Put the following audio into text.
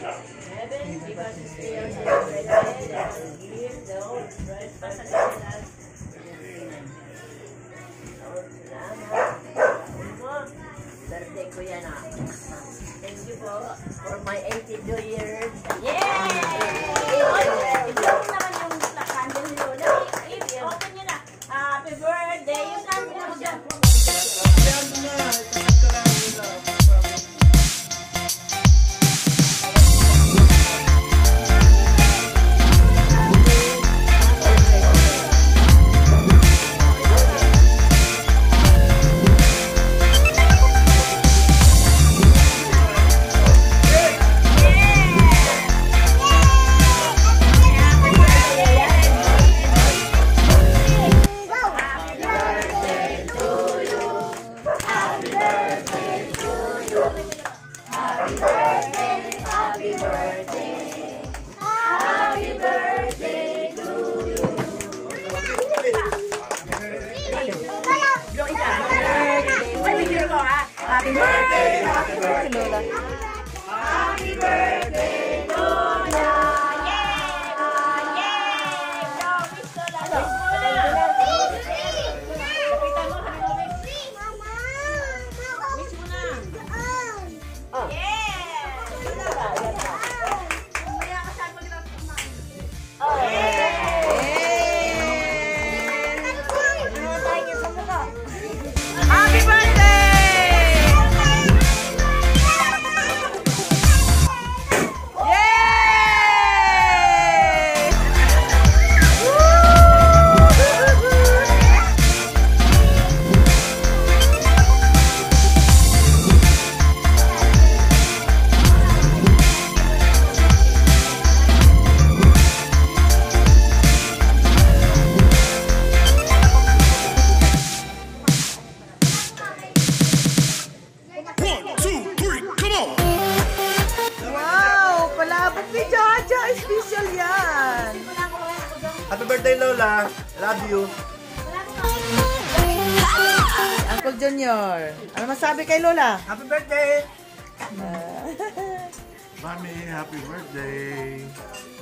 Heaven, because it's still celebrated and give the whole price pasagalan. Birthday ko yan ah. Thank you po for my 82 years. Yay! Ito naman yung candle ni Lola. Open nyo na. Happy birthday! Yung namin lang siya. Happy birthday! Happy birthday, Lola! Happy birthday, Lola! Yay! Yay! Go, Miss Lola! Kapitan mo, sabi mo, Miss. Miss mo na. Yeah! Mamaya ka saan mag-rap kumain. Happy birthday! Special yan. Happy birthday, Lola. Love you. Uncle Junior. Ano masabi kay Lola? Happy birthday. Mami, happy birthday.